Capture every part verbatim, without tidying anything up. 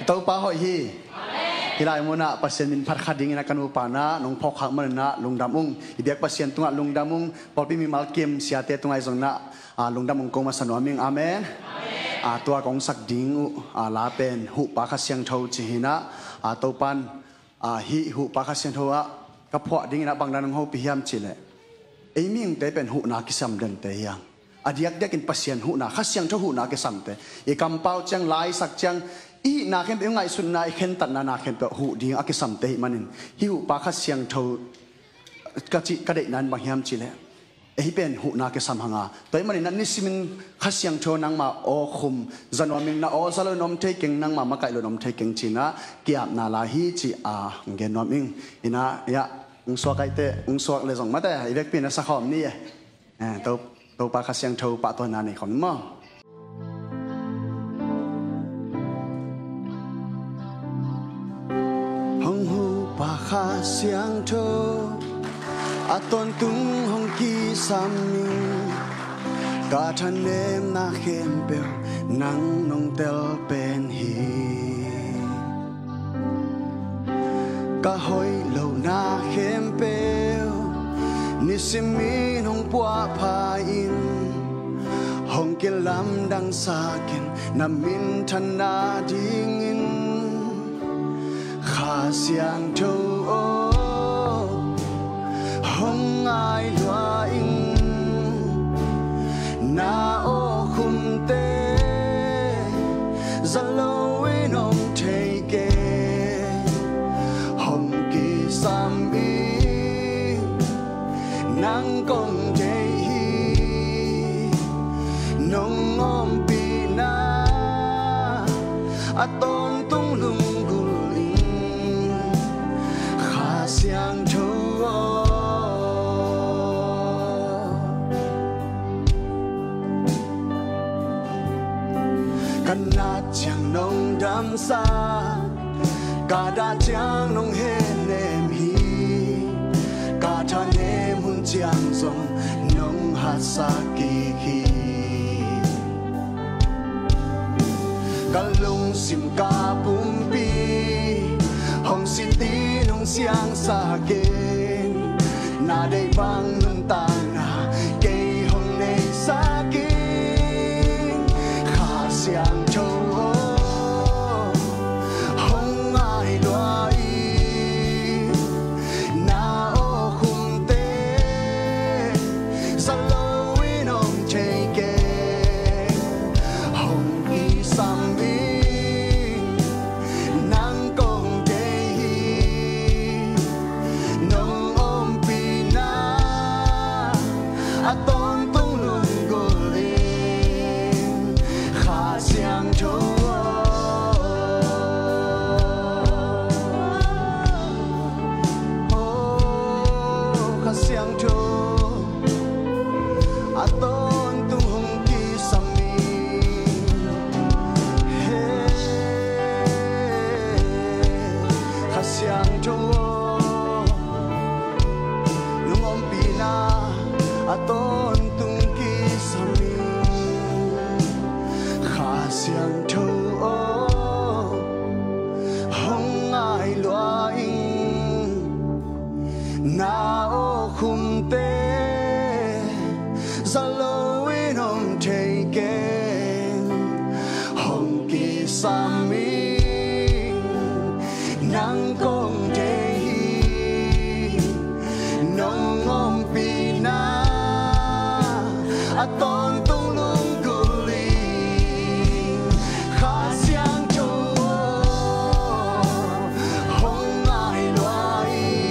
ตัวป้าหอยฮีที่ไรมุนะปัสเซียนมินพัดขัดดิ้งนักการอุปานะน้องพอกขังมันนะลุงดำมุงอีเบียกปัสเซียนตุงะลุงดำมุงพอพี่มีมัลกิมเสียเตตุงไอซงนะลุงดำมุงกงมาสนอมิงอาเมนตัวกงสักดิ้งลาเป็นหุปากเสียงเท่าจีนะตัวปันฮีหุปากเสียงเท่ากับพวกดิ้งนะบางด้านของเขาพิยามจิเลไอ้มิ่งแต่เป็นหุนาคิสัมเดินแต่ยังอดียกเด็กกินปัสเซียนหุนาข้าเสียงเท่าหุนาคิสัมเตอีกำเป้าจังไลสักจังอีนาเข้มเป็นไงสุดนายเข้มตัดนานาเข้มเป็นหูดีอักษรเตะมันนินหิวปากเสียงเท่ากะจิกระเดนันบางยามจิเลเอ้เป็นหูนาเกษรหังอาตัวมันนั่นนิสิมินข้าเสียงเท่านังมาโอคุมจันวามิงนาโอซาลนอมเทกิงนังมามาไก่ลนอมเทกิงจีนะเกียบนาลาฮีจีอาเกนนอมิงอินะยะอุงสวกไอเตอุงสวกเลยส่งมาแต่อีเวกปีนสักขอมนี่เออตัวตัวปากเสียงเท่าปะตัวนานี่ขอมมั่งปากข้าเสียงเธออาตอนตุงหงกีสามีกาทันเนมนาเข้มเปลนังนงเตลเป็นฮีกะหอยเหล่านาเข้มเปลนิสิมีนงปัวพาอินหงกิลำดังสากินนามินทนาดิ่งอินข้าเสียงเท่าโอหงไอลวอิงนาโอคุมเตจะลอยน้องเทเกหงกีสามีนังกงเทฮีน้องอมปีนาอาตอนตุงลุงเสียงเธอขนาดเชียงนงดำซากาดาเชียงนงเฮเนมฮีกาทาเนมุนเจียงซงนงฮัสสากีฮีกะลุงสิมกาปุมปีหงสิตีนงเสียงสาเกนนาได้บังน้ำตาหนาเกยหงในสาเกนข้าเสียงโชหงไอลอยนาโอคุมเตสโลวินงเชเกหงอีซัมบีอาตอนตุงลุงกุลีข้าเสียงโชโอ้ข้าเสียงโชอาตอนตุงหงกีสามีเฮ้ข้าเสียงโชลุงอมปีนาอาตอนตุงกีสามีข้าเสียงเธอโอหงไอลอยนาโอคุมเตจะลอยน้องเทเกนหงกีสามีนังกงเทฮีน้องอมปีนาอาตอนตุงลุงกุลีข้าเสียงโชหงไอลอย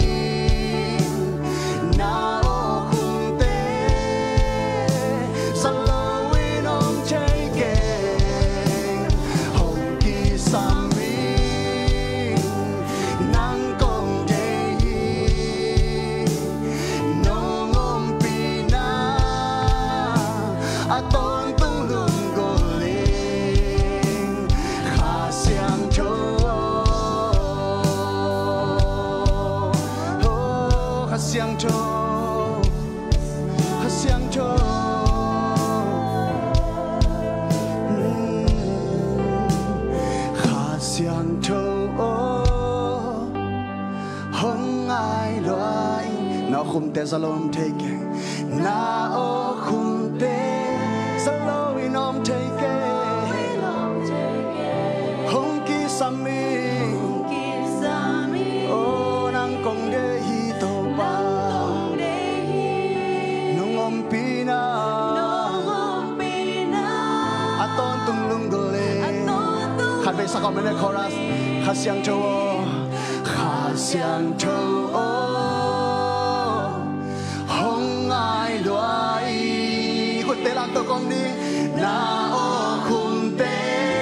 นาโอคุมเตสโลวินงเชเกหงกีสามีนา xiang châu ô hong ai loài nó khum te zalom take na ô khum te zalom inom take hong ki sami ô nang kong de hi to pa nong om pina aton tung lung gole khát về sao còn bên chorus khát xiang châu ô khát xiang châu ô hong ai loài khuất tê làm tôi con đi na ô khum tê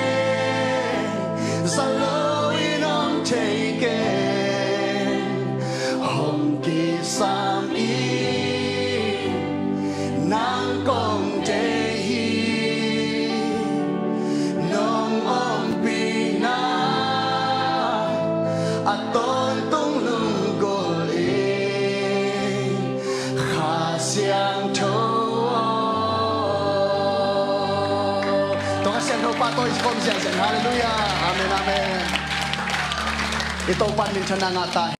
sa lô inom take hong ki sam i nang kong te aton tung lung gole kha xiang châu to ka xiang châu pa tôi kom xiang xiang hallelujah amen amen ito pan min chana nga ta